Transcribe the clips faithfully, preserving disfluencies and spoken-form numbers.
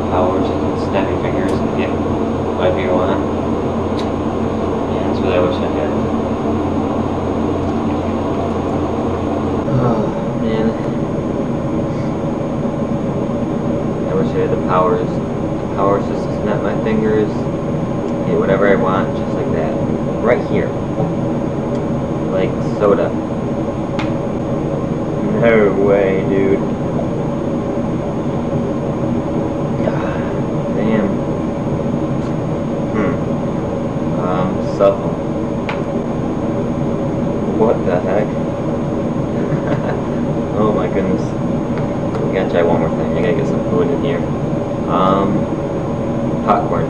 powers, you can snap your fingers and get whatever you want. Yeah, that's what I wish I had. Oh, man. I wish I had the powers. The powers just to snap my fingers, get whatever I want, just like that. Right here. Like soda. No way, dude. Damn. Hmm. Um, supple. What the heck? Oh my goodness. I gotta try one more thing. I gotta get some food in here. Um, popcorn.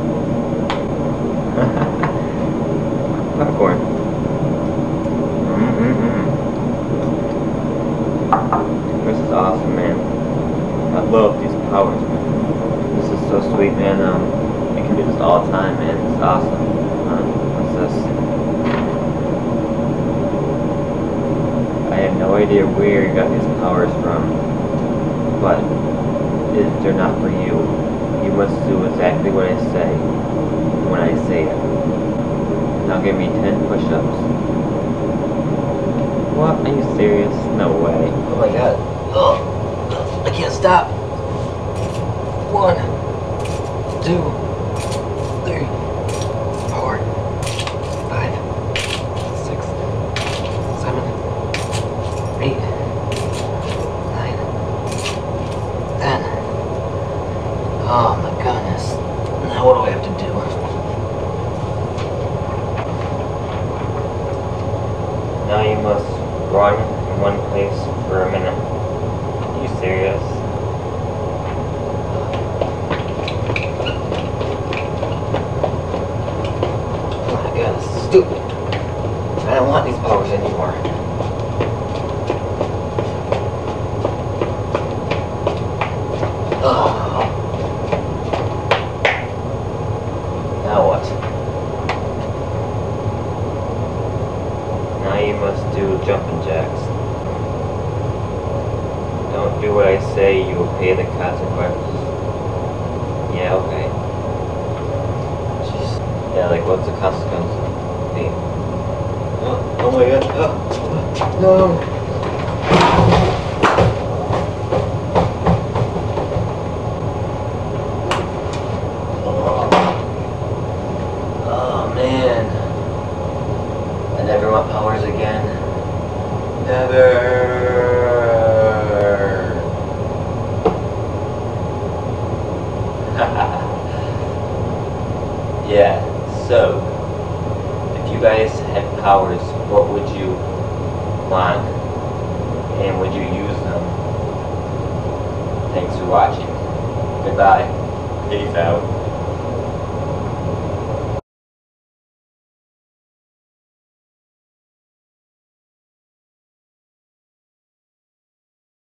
Popcorn. Mm-mm-mm. This is awesome, man. I love these powers, man. This is so sweet, man. Um, I can do this all the time, man. It's awesome. Um, what's this? I have no idea where you got these powers from, but it, they're not for you. You must do exactly what I say when I say it. Now give me ten push-ups. What? Are you serious? No way. Oh my god. Oh, I can't stop. One, two, three, four, five, six, seven, eight, nine, ten. Oh my goodness. Now what do I have to do? Now you must run in one place for a minute. Are you serious? Oh my god, this is stupid. I don't want these powers anymore. Oh. Now what? Now you must do jumping jacks. Don't do what I say, you will pay the consequences. Yeah, okay. Jeez. Yeah, like what's the consequence? Be? Oh, oh my god. Oh. No. Oh man. I never want powers again. Never. Yeah, so if you guys had powers, what would you want? And would you use them? Thanks for watching. Goodbye. Peace out.